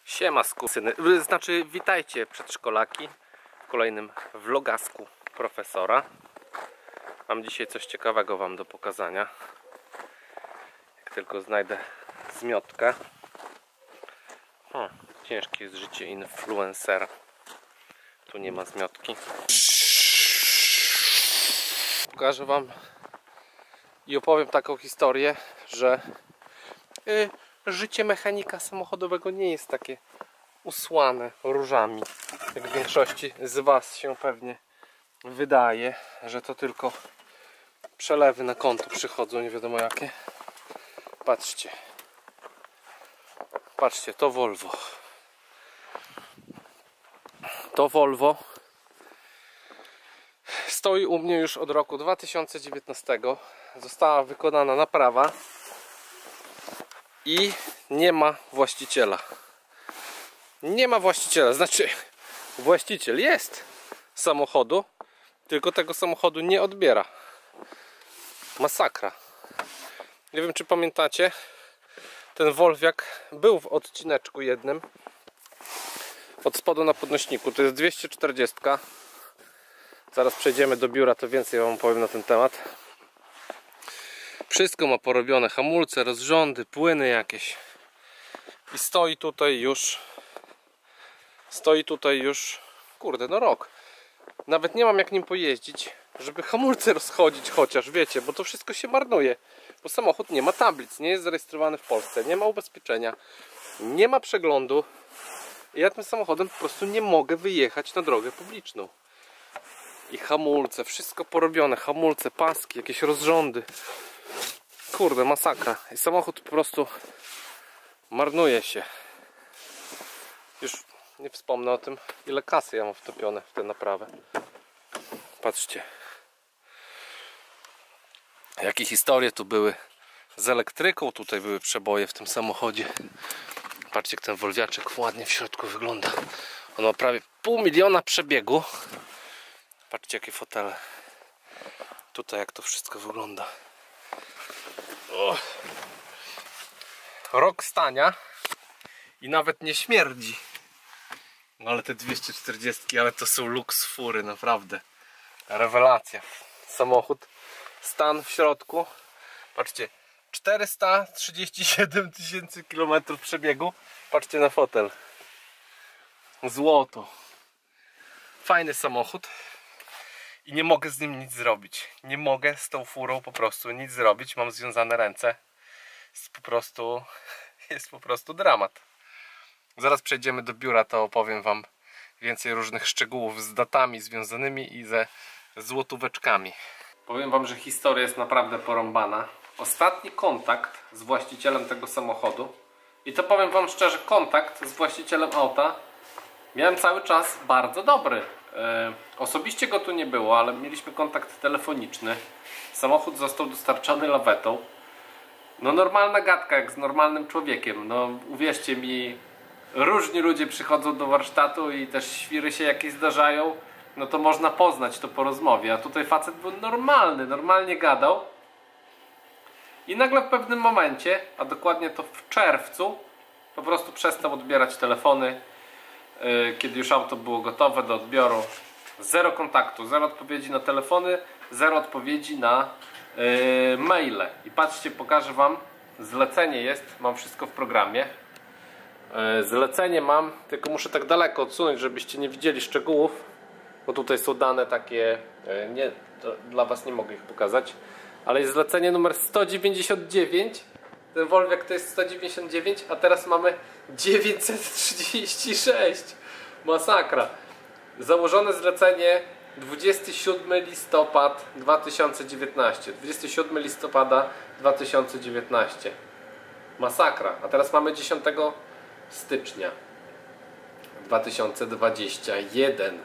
Siema skursyny, znaczy witajcie przedszkolaki w kolejnym vlogasku profesora. Mam dzisiaj coś ciekawego wam do pokazania. Jak tylko znajdę zmiotkę. Ciężkie jest życie influencera. Tu nie ma zmiotki. Pokażę wam i opowiem taką historię, że życie mechanika samochodowego nie jest takie usłane różami, jak większości z was się pewnie wydaje, że to tylko przelewy na konto przychodzą, nie wiadomo jakie. Patrzcie, patrzcie, to Volvo. To Volvo stoi u mnie już od roku 2019. Została wykonana naprawa i nie ma właściciela. Nie ma właściciela, znaczy właściciel jest samochodu, tylko tego samochodu nie odbiera. Masakra. Nie wiem, czy pamiętacie, ten Volviak był w odcineczku jednym od spodu na podnośniku. To jest 240. Zaraz przejdziemy do biura, to więcej wam powiem na ten temat. Wszystko ma porobione, hamulce, rozrządy, płyny jakieś. I stoi tutaj już kurde, no rok. Nawet nie mam jak nim pojeździć, żeby hamulce rozchodzić chociaż, wiecie, bo to wszystko się marnuje. Bo samochód nie ma tablic, nie jest zarejestrowany w Polsce, nie ma ubezpieczenia, nie ma przeglądu. I ja tym samochodem po prostu nie mogę wyjechać na drogę publiczną. I hamulce, wszystko porobione, hamulce, paski, jakieś rozrządy. Kurde, masakra. I samochód po prostu marnuje się. Już nie wspomnę o tym, ile kasy ja mam wtopione w tę naprawę. Patrzcie, jakie historie tu były z elektryką. Tutaj były przeboje w tym samochodzie. Patrzcie, jak ten Volviaczek ładnie w środku wygląda. On ma prawie 500 000 przebiegu. Patrzcie, jakie fotele. Tutaj jak to wszystko wygląda. Rok stania i nawet nie śmierdzi. No ale te 240, ale to są luks fury, naprawdę. Rewelacja. Samochód, stan w środku. Patrzcie, 437 000 km przebiegu. Patrzcie na fotel. Złoto. Fajny samochód. I nie mogę z nim nic zrobić. Nie mogę z tą furą po prostu nic zrobić. Mam związane ręce. Jest po prostu dramat. Zaraz przejdziemy do biura, to opowiem wam więcej różnych szczegółów z datami związanymi i ze złotóweczkami. Powiem wam, że historia jest naprawdę porąbana. Ostatni kontakt z właścicielem tego samochodu, i to powiem wam szczerze, kontakt z właścicielem auta miałem cały czas bardzo dobry. Osobiście go tu nie było, ale mieliśmy kontakt telefoniczny. Samochód został dostarczony lawetą. No normalna gadka, jak z normalnym człowiekiem. No uwierzcie mi, różni ludzie przychodzą do warsztatu i też świry się jakieś zdarzają. No to można poznać to po rozmowie. A tutaj facet był normalny, normalnie gadał. I nagle w pewnym momencie, a dokładnie to w czerwcu, po prostu przestał odbierać telefony. Kiedy już auto było gotowe do odbioru. Zero kontaktu, zero odpowiedzi na telefony, zero odpowiedzi na maile. I patrzcie, pokażę wam, zlecenie jest, mam wszystko w programie. Zlecenie mam, tylko muszę tak daleko odsunąć, żebyście nie widzieli szczegółów, bo tutaj są dane takie, dla was nie mogę ich pokazać, ale jest zlecenie numer 199. Ten Volviak to jest 199, a teraz mamy 936. Masakra. Założone zlecenie 27 listopad 2019. 27 listopada 2019. Masakra. A teraz mamy 10 stycznia 2021.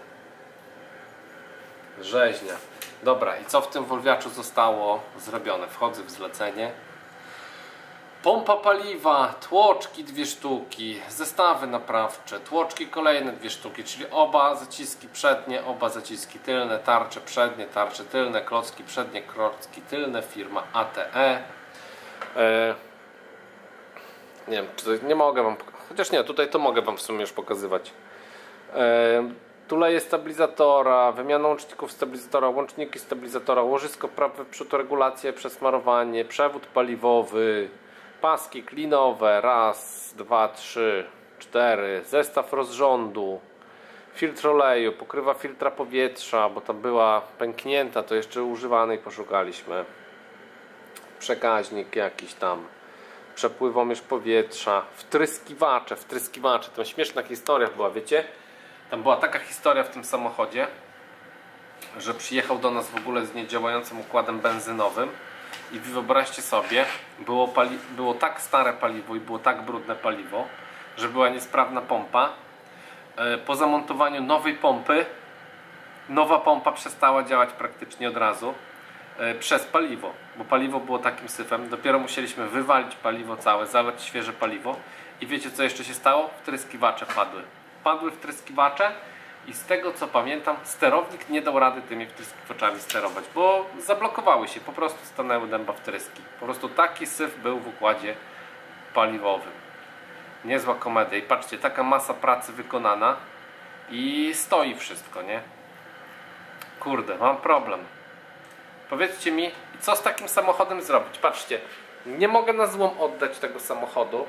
Rzeźnia. Dobra, i co w tym Volviaczu zostało zrobione? Wchodzę w zlecenie. Pompa paliwa, tłoczki 2 sztuki, zestawy naprawcze, tłoczki kolejne 2 sztuki, czyli oba zaciski przednie, oba zaciski tylne, tarcze przednie, tarcze tylne, klocki przednie, klocki tylne, firma ATE. Nie wiem, czy to, nie mogę wam Chociaż nie, tutaj to mogę wam w sumie już pokazywać. Tuleje stabilizatora, wymiana łączników stabilizatora, łączniki stabilizatora, łożysko prawy przód, regulacje, przesmarowanie, przewód paliwowy, paski klinowe, raz, dwa, trzy, cztery, zestaw rozrządu, filtr oleju, pokrywa filtra powietrza, bo tam była pęknięta, to jeszcze używanej poszukaliśmy, przekaźnik jakiś tam, przepływomierz powietrza, wtryskiwacze, tam śmieszna historia była, wiecie? Tam była taka historia w tym samochodzie, że przyjechał do nas w ogóle z niedziałającym układem benzynowym i wyobraźcie sobie, było tak stare paliwo i było tak brudne paliwo, że była niesprawna pompa. Po zamontowaniu nowej pompy, nowa pompa przestała działać praktycznie od razu przez paliwo, bo paliwo było takim syfem. Dopiero musieliśmy wywalić paliwo całe, zalać świeże paliwo i wiecie co jeszcze się stało? Wtryskiwacze padły wtryskiwacze i z tego co pamiętam, sterownik nie dał rady tymi wtryskiwaczami sterować, bo zablokowały się, po prostu stanęły dęba wtryski. Po prostu taki syf był w układzie paliwowym. Niezła komedia. I patrzcie, taka masa pracy wykonana i stoi wszystko, nie? Kurde, mam problem. Powiedzcie mi, co z takim samochodem zrobić? Patrzcie, nie mogę na złom oddać tego samochodu.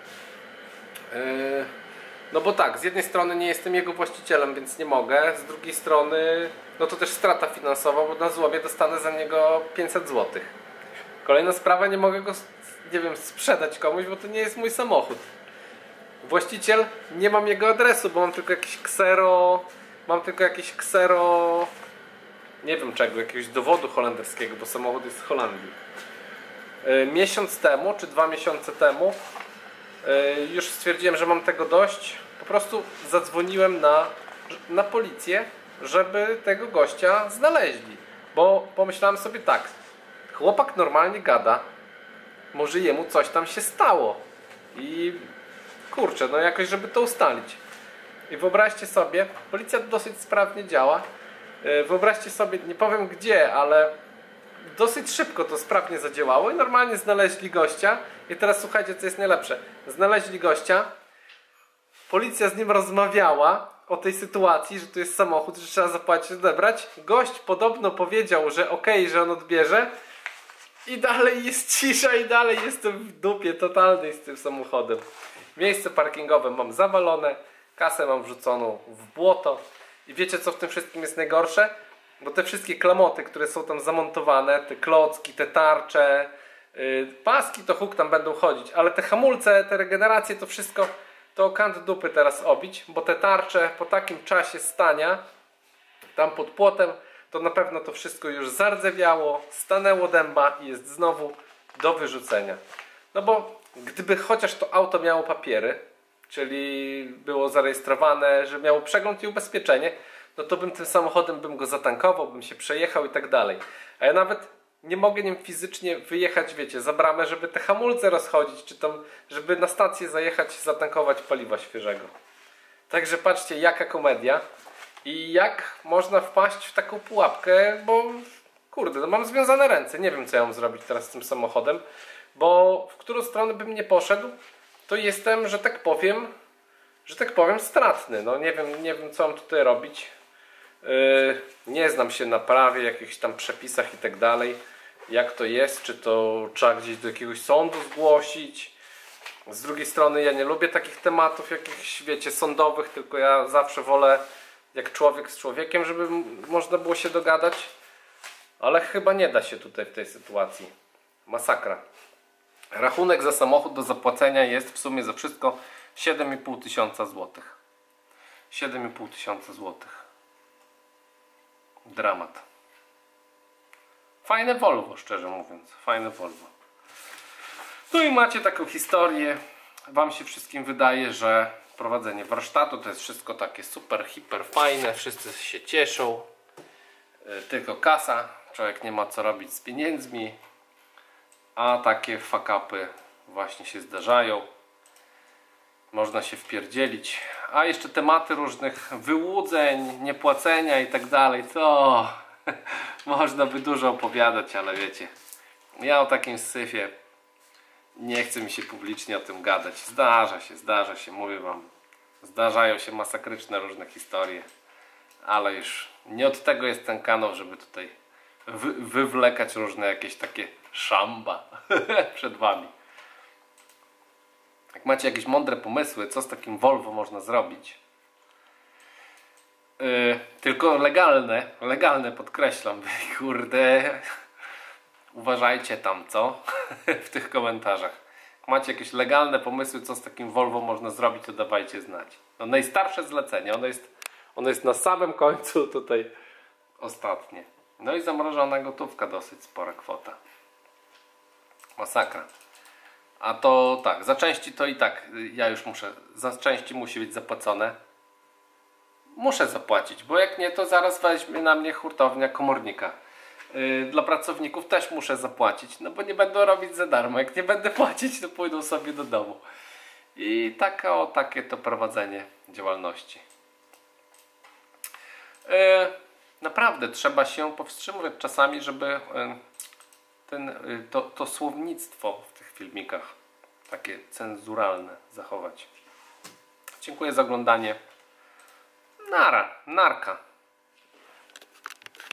No bo tak, z jednej strony nie jestem jego właścicielem, więc nie mogę. Z drugiej strony, no to też strata finansowa, bo na złomie dostanę za niego 500 zł. Kolejna sprawa, nie mogę go, nie wiem, sprzedać komuś, bo to nie jest mój samochód. Właściciel, nie mam jego adresu, bo mam tylko jakieś ksero, nie wiem czego, jakiegoś dowodu holenderskiego, bo samochód jest z Holandii. Miesiąc temu, czy 2 miesiące temu, już stwierdziłem, że mam tego dość. Po prostu zadzwoniłem na policję, żeby tego gościa znaleźli. Bo pomyślałem sobie tak, chłopak normalnie gada, może jemu coś tam się stało. I kurczę, no jakoś żeby to ustalić. I wyobraźcie sobie, policja dosyć sprawnie działa. Wyobraźcie sobie, nie powiem gdzie, ale dosyć szybko to sprawnie zadziałało i normalnie znaleźli gościa. I teraz słuchajcie, co jest najlepsze. Znaleźli gościa, policja z nim rozmawiała o tej sytuacji, że to jest samochód, że trzeba zapłacić, odebrać. Gość podobno powiedział, że okej, że on odbierze. I dalej jest cisza i dalej jestem w dupie totalnej z tym samochodem. Miejsce parkingowe mam zawalone, kasę mam wrzuconą w błoto. I wiecie co w tym wszystkim jest najgorsze? Bo te wszystkie klamoty, które są tam zamontowane, te klocki, te tarcze, paski to huk tam będą chodzić, ale te hamulce, te regeneracje, to wszystko to kant dupy teraz obić, bo te tarcze po takim czasie stania tam pod płotem, to na pewno to wszystko już zardzewiało, stanęło dęba i jest znowu do wyrzucenia. No bo gdyby chociaż to auto miało papiery, czyli było zarejestrowane, że miało przegląd i ubezpieczenie, no to bym tym samochodem go zatankował, bym się przejechał i tak dalej. A ja nawet nie mogę nim fizycznie wyjechać, wiecie, za bramę, żeby te hamulce rozchodzić, czy tam, żeby na stację zajechać, zatankować paliwa świeżego. Także patrzcie, jaka komedia i jak można wpaść w taką pułapkę, bo kurde, no mam związane ręce, nie wiem co ja mam zrobić teraz z tym samochodem, bo w którą stronę bym nie poszedł, to jestem, że tak powiem, stratny. No nie wiem co mam tutaj robić. Nie znam się na prawie, jakichś tam przepisach i tak dalej. Jak to jest, czy to trzeba gdzieś do jakiegoś sądu zgłosić. Z drugiej strony ja nie lubię takich tematów jakichś, wiecie, sądowych, tylko ja zawsze wolę jak człowiek z człowiekiem, żeby można było się dogadać. Ale chyba nie da się tutaj w tej sytuacji. Masakra. Rachunek za samochód do zapłacenia jest w sumie za wszystko 7,5 tysiąca złotych. 7,5 tysiąca złotych. Dramat. Fajne Volvo, szczerze mówiąc. Fajne Volvo. No i macie taką historię. Wam się wszystkim wydaje, że prowadzenie warsztatu to jest wszystko takie super, hiper fajne. Wszyscy się cieszą. Tylko kasa. Człowiek nie ma co robić z pieniędzmi. A takie fuck-upy właśnie się zdarzają. Można się wpierdzielić. A jeszcze tematy różnych wyłudzeń, niepłacenia i tak dalej. To można by dużo opowiadać, ale wiecie, ja o takim syfie Nie chce mi się publicznie o tym gadać. Zdarza się, mówię wam. Zdarzają się masakryczne różne historie. Ale już nie od tego jest ten kanał, żeby tutaj wywlekać różne jakieś takie szamba przed wami. Jak macie jakieś mądre pomysły, co z takim Volvo można zrobić, tylko legalne podkreślam, kurde, uważajcie tam, co? W tych komentarzach. Jak macie jakieś legalne pomysły, co z takim Volvo można zrobić, to dawajcie znać. No, najstarsze zlecenie, ono jest na samym końcu tutaj ostatnie. No i zamrożona gotówka, dosyć spora kwota. Masakra. A to tak, za części to i tak ja już muszę, za części musi być zapłacone. Muszę zapłacić, bo jak nie, to zaraz weźmie na mnie hurtownia komornika. Dla pracowników też muszę zapłacić, no bo nie będą robić za darmo. Jak nie będę płacić, to pójdą sobie do domu. I takie to prowadzenie działalności. Naprawdę trzeba się powstrzymywać czasami, żeby to słownictwo w tych filmikach takie cenzuralne zachować. Dziękuję za oglądanie. Narka.